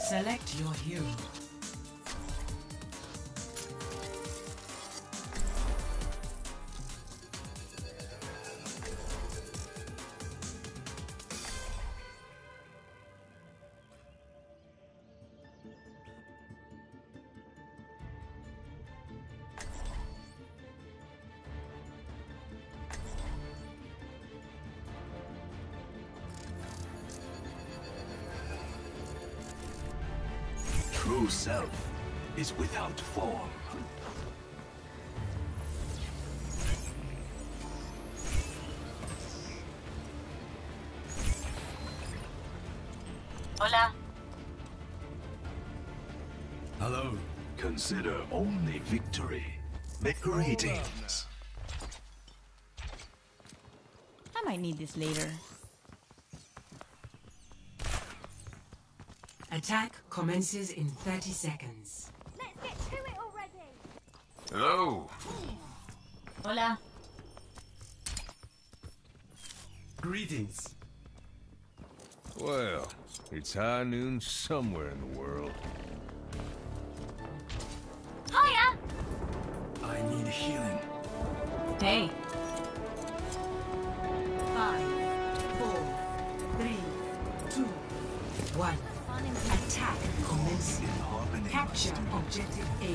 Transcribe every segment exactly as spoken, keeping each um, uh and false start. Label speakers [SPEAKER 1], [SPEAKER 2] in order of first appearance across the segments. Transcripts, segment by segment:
[SPEAKER 1] Select your hero.
[SPEAKER 2] True self is without form.
[SPEAKER 1] Hola.
[SPEAKER 2] Hello. Consider only victory. Greetings.
[SPEAKER 3] I might need this later.
[SPEAKER 1] Attack commences in thirty seconds.
[SPEAKER 4] Let's get to it already.
[SPEAKER 5] Hello.
[SPEAKER 3] Hola.
[SPEAKER 6] Greetings.
[SPEAKER 5] Well, it's high noon somewhere in the world.
[SPEAKER 4] Hiya!
[SPEAKER 2] I need healing.
[SPEAKER 3] Hey.
[SPEAKER 1] Five, four, three, two, one. Attack commences.
[SPEAKER 2] In harmony.
[SPEAKER 1] Capture objective A.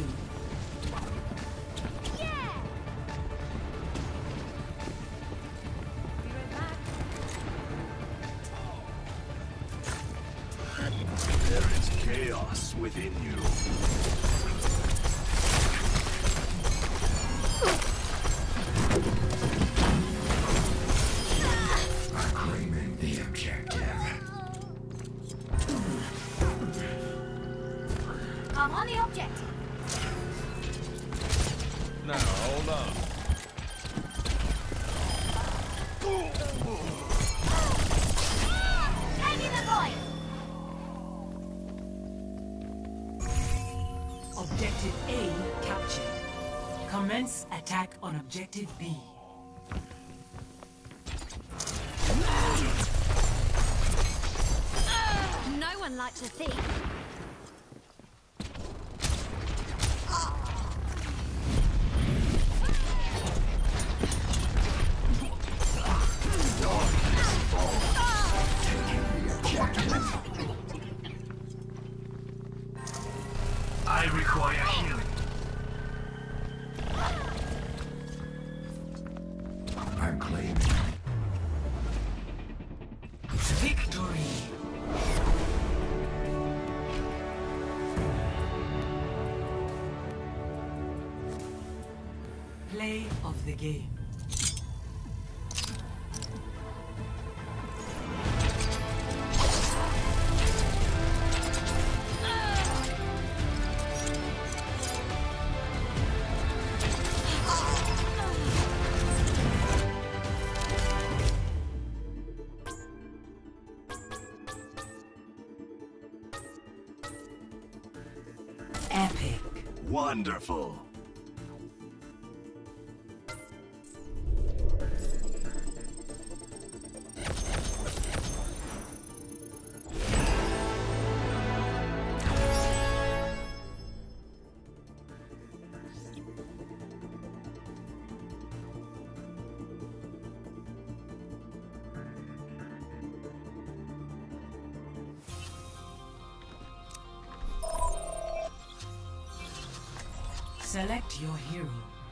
[SPEAKER 4] Yeah! Be right back.
[SPEAKER 2] There is chaos within you. Claiming the objective.
[SPEAKER 4] I'm on the objective.
[SPEAKER 5] Now, hold on.
[SPEAKER 4] Taking the point.
[SPEAKER 1] Objective A captured. Commence attack on objective B.
[SPEAKER 4] No one likes a thief.
[SPEAKER 2] I require healing. I'm claiming.
[SPEAKER 1] Victory! Play of the game. Epic.
[SPEAKER 2] Wonderful.
[SPEAKER 1] Select your hero.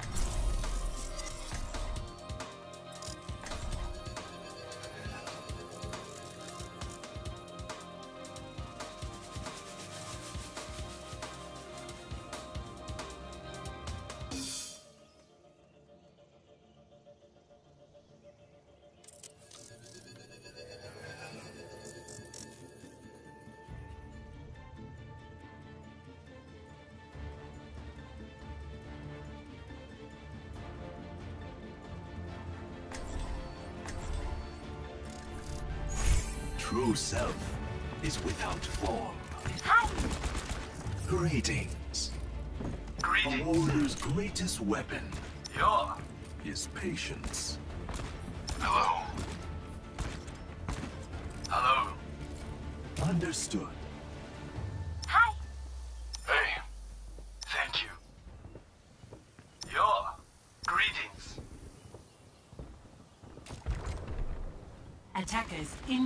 [SPEAKER 2] True self is without form. Greetings. A warrior's greatest weapon
[SPEAKER 5] Yeah.
[SPEAKER 2] is patience.
[SPEAKER 5] Hello. Hello.
[SPEAKER 2] Understood.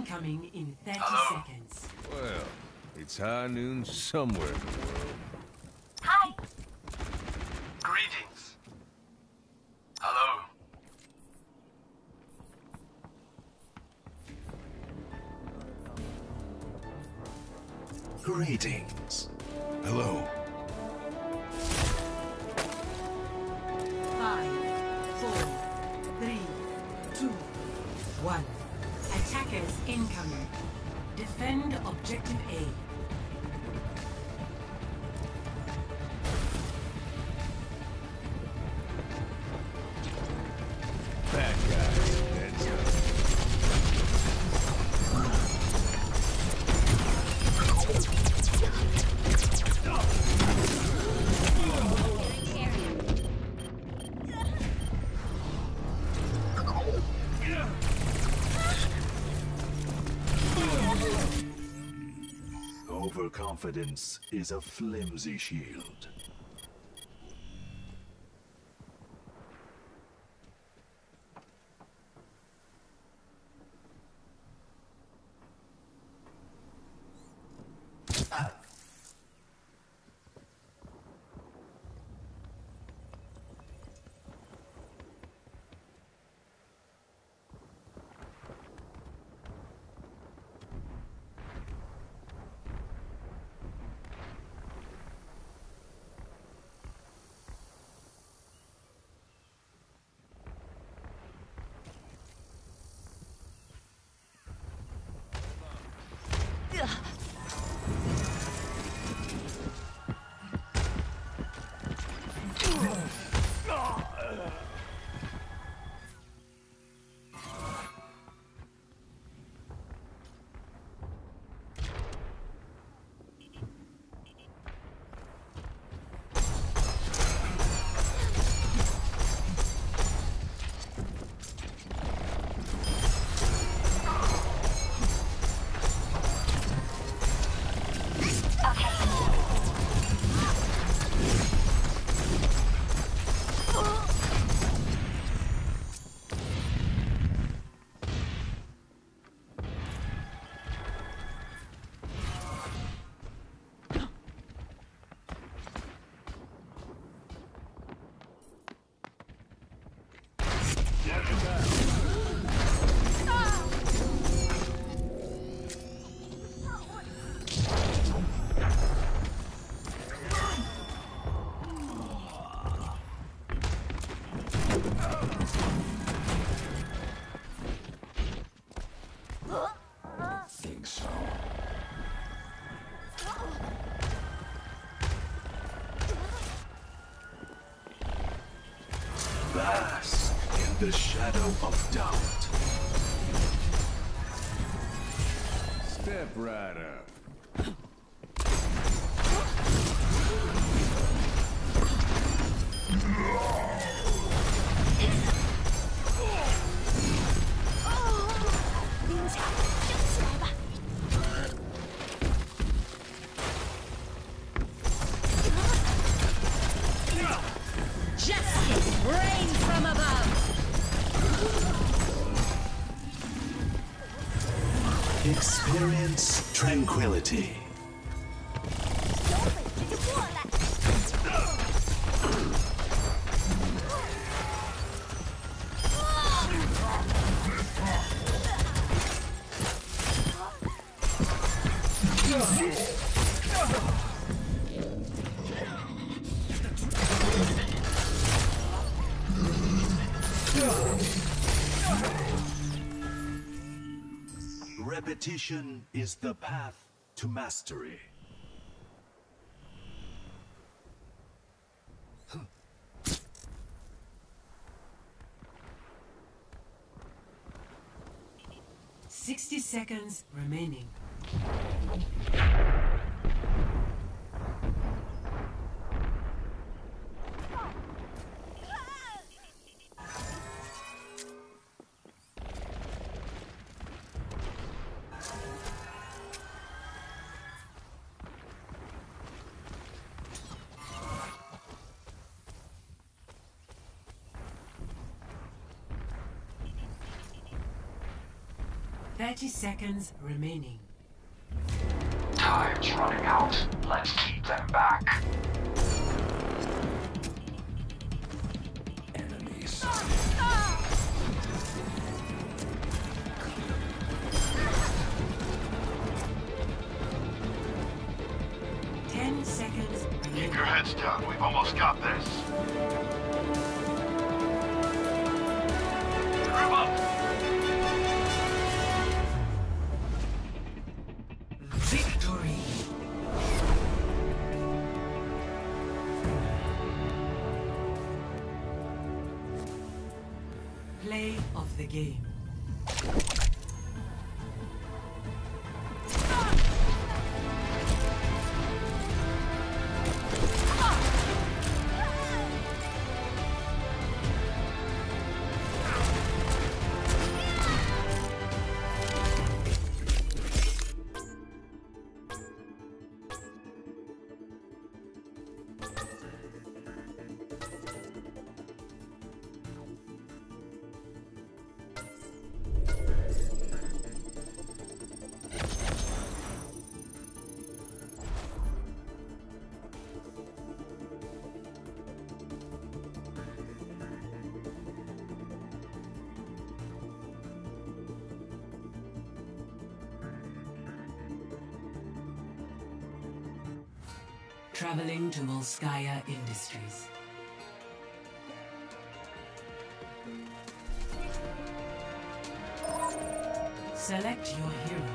[SPEAKER 1] incoming in thirty
[SPEAKER 5] Hello?
[SPEAKER 1] seconds.
[SPEAKER 5] Well, it's high noon somewhere in the world.
[SPEAKER 4] Hi.
[SPEAKER 5] Greetings. Hello?
[SPEAKER 2] Greetings.
[SPEAKER 5] Hello?
[SPEAKER 1] Five, four, three, two, one. Attackers incoming. Defend objective A.
[SPEAKER 5] Bad guys. Heads up.
[SPEAKER 2] Overconfidence is a flimsy shield.
[SPEAKER 5] Think so.
[SPEAKER 2] Bask in the shadow of doubt.
[SPEAKER 5] Step right up.
[SPEAKER 4] Justice reigns from above.
[SPEAKER 2] Experience tranquility. Repetition is the path to mastery.
[SPEAKER 1] Sixty seconds remaining. thirty seconds remaining.
[SPEAKER 7] Time's running out. Let's keep them back.
[SPEAKER 2] Enemies.
[SPEAKER 1] Ten seconds remaining.
[SPEAKER 7] Keep your heads down. We've almost got this. Group up.
[SPEAKER 1] Victory! Play of the game. Traveling to Volskaya Industries. Select your hero.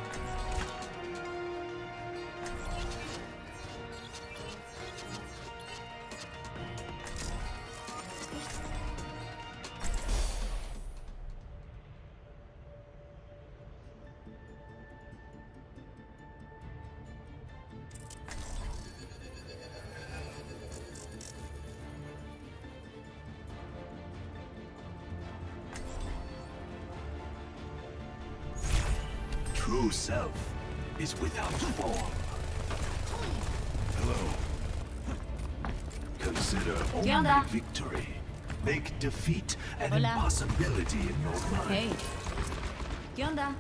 [SPEAKER 2] True self is without form. Hello. Consider
[SPEAKER 3] ¿Qué onda?
[SPEAKER 2] only victory. Make defeat an
[SPEAKER 3] Hola.
[SPEAKER 2] impossibility in your mind.
[SPEAKER 3] Hey. ¿Qué onda?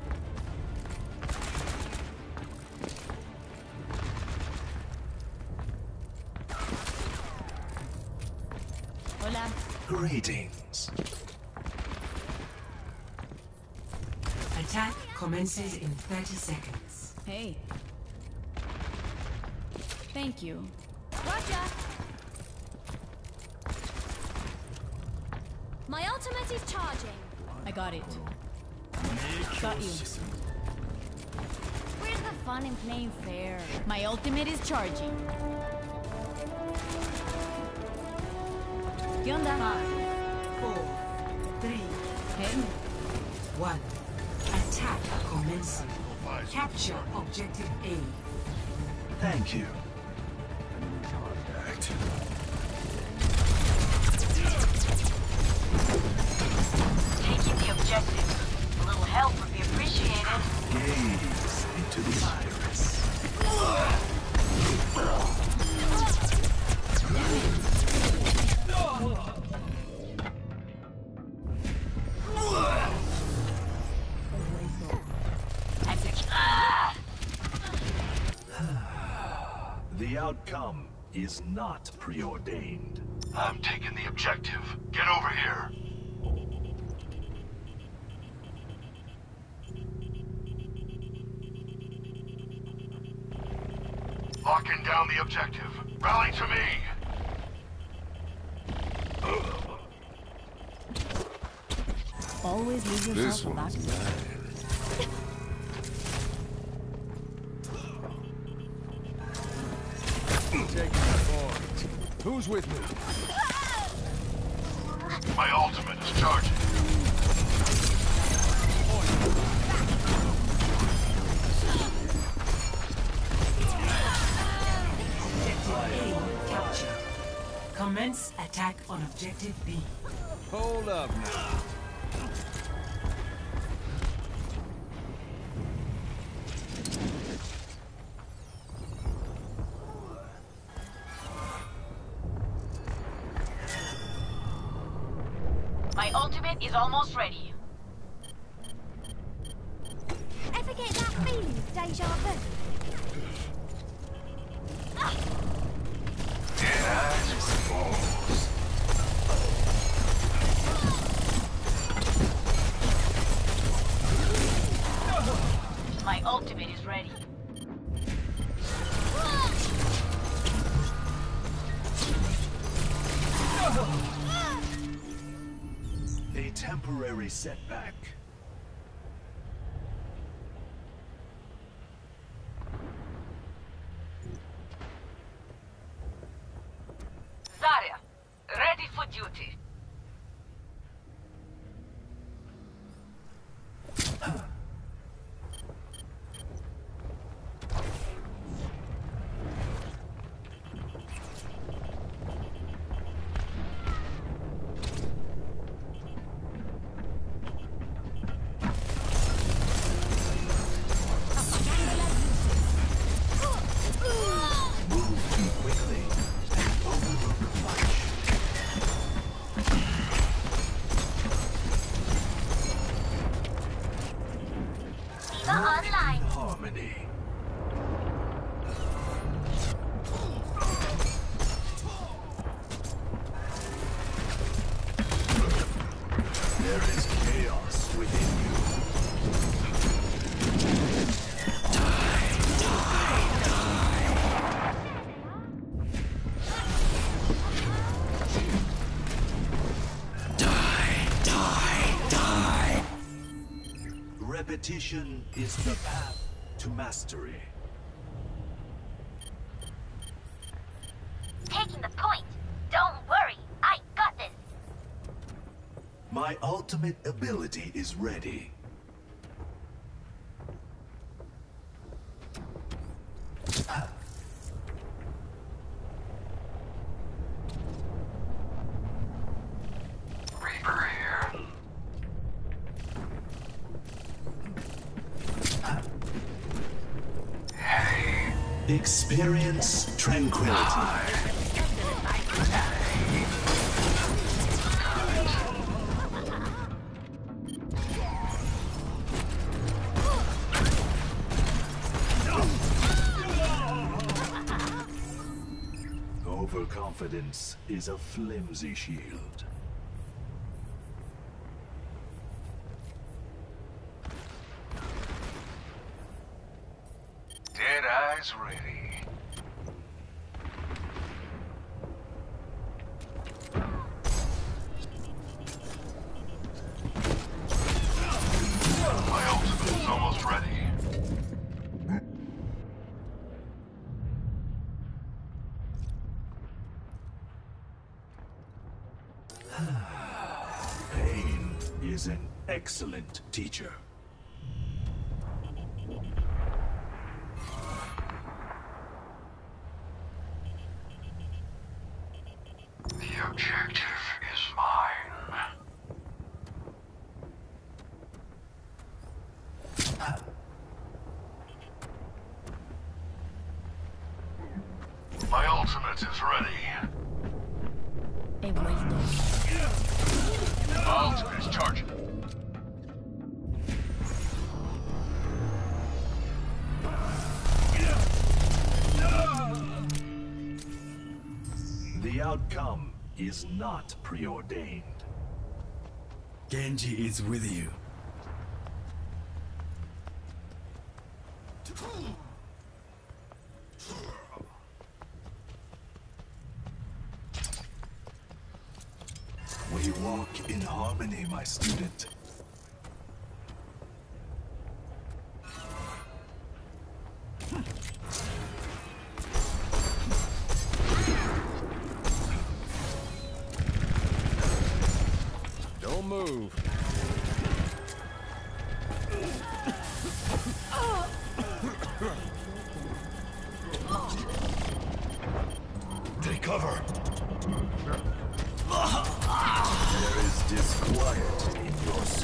[SPEAKER 3] Hola.
[SPEAKER 2] Greetings.
[SPEAKER 1] Attack commences in thirty seconds.
[SPEAKER 3] Hey. Thank you.
[SPEAKER 4] Roger. My ultimate is charging.
[SPEAKER 3] I got it. Got you.
[SPEAKER 4] Where's the fun in playing fair?
[SPEAKER 3] My ultimate is charging. ¿Qué onda?
[SPEAKER 1] Five, four, three,
[SPEAKER 3] Hey.
[SPEAKER 1] one. Attack commencing. Capture objective A.
[SPEAKER 2] Thank you. Contact.
[SPEAKER 8] Taking the objective. A little help would be appreciated.
[SPEAKER 2] Gaze into the iris. The outcome is not preordained.
[SPEAKER 7] I'm taking the objective. Get over here. Locking down the objective. Rally to me.
[SPEAKER 3] Always leave
[SPEAKER 5] This
[SPEAKER 3] yourself a
[SPEAKER 5] one's
[SPEAKER 3] back.
[SPEAKER 5] mine. Taking the points. Who's with me?
[SPEAKER 7] My ultimate is charging.
[SPEAKER 1] Objective A captured. Commence attack on objective B.
[SPEAKER 5] Hold up now.
[SPEAKER 8] My ultimate is almost ready.
[SPEAKER 4] deja vu.
[SPEAKER 7] Dead eyes falls.
[SPEAKER 8] My ultimate is ready.
[SPEAKER 2] A temporary setback.
[SPEAKER 8] Zarya, ready for duty.
[SPEAKER 4] Online.
[SPEAKER 2] Harmony. There is chaos within you. Repetition is the path to mastery.
[SPEAKER 4] Taking the point. Don't worry, I got this.
[SPEAKER 2] My ultimate ability is ready.
[SPEAKER 7] Reaper here. Hey.
[SPEAKER 2] Experience tranquility. Overconfidence is a flimsy shield.
[SPEAKER 7] Dead eyes ready. My ultimate is almost ready.
[SPEAKER 2] Pain is an excellent teacher.
[SPEAKER 7] The objective is mine. My ultimate is ready.
[SPEAKER 3] He vuelto.
[SPEAKER 7] My ultimate is charging.
[SPEAKER 2] The outcome is not preordained.
[SPEAKER 6] Genji is with you.
[SPEAKER 2] We walk in harmony, my student.
[SPEAKER 5] Don't move.
[SPEAKER 2] Take cover. There is disquiet in your soul.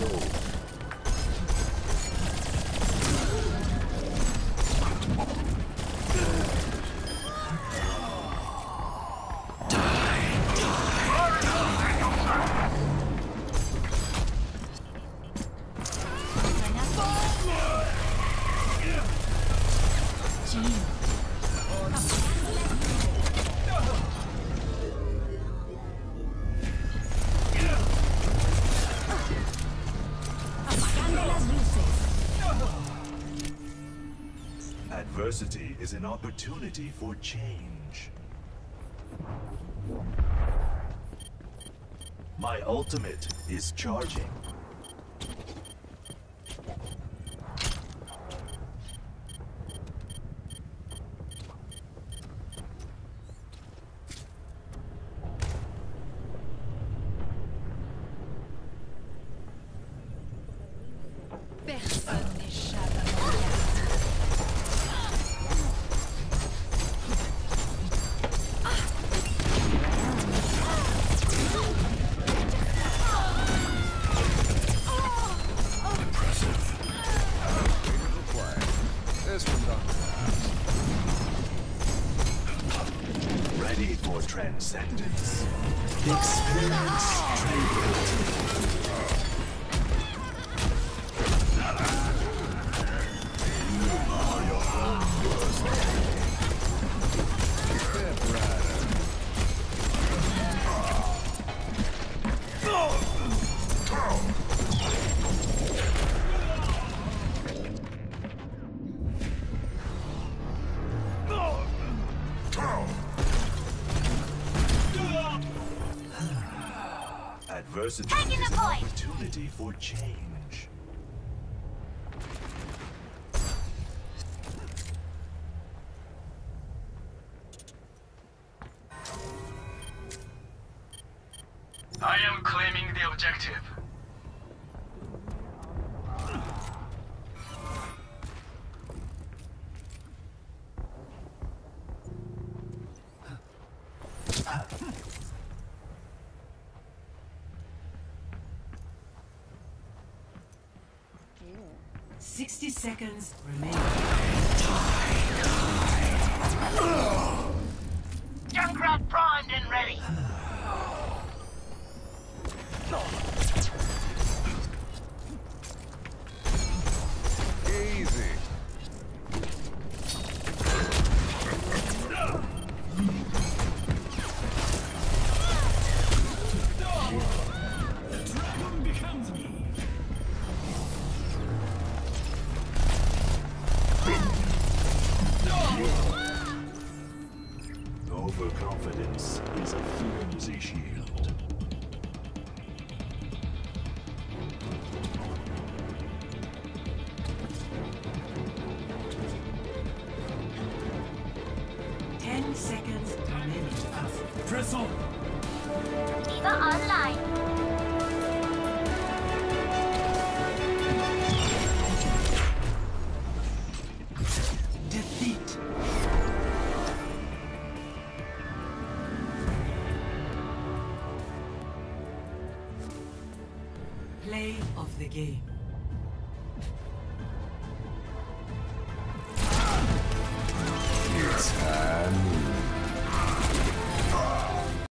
[SPEAKER 2] Adversity is an opportunity for change. My ultimate is charging.
[SPEAKER 3] Personne n'échappe à mon regard.
[SPEAKER 2] Ready for transcendence. Experience tranquility. Adversity
[SPEAKER 4] Taking
[SPEAKER 2] is
[SPEAKER 4] the
[SPEAKER 2] an
[SPEAKER 4] point.
[SPEAKER 2] opportunity for change.
[SPEAKER 7] I am claiming the objective.
[SPEAKER 1] Sixty seconds remain.
[SPEAKER 4] Junkrat primed and ready.
[SPEAKER 5] Easy.
[SPEAKER 2] Overconfidence is a flimsy shield.
[SPEAKER 1] Ten seconds remaining.
[SPEAKER 6] Press on.
[SPEAKER 4] Diva online.
[SPEAKER 1] Defeat. Play of the game.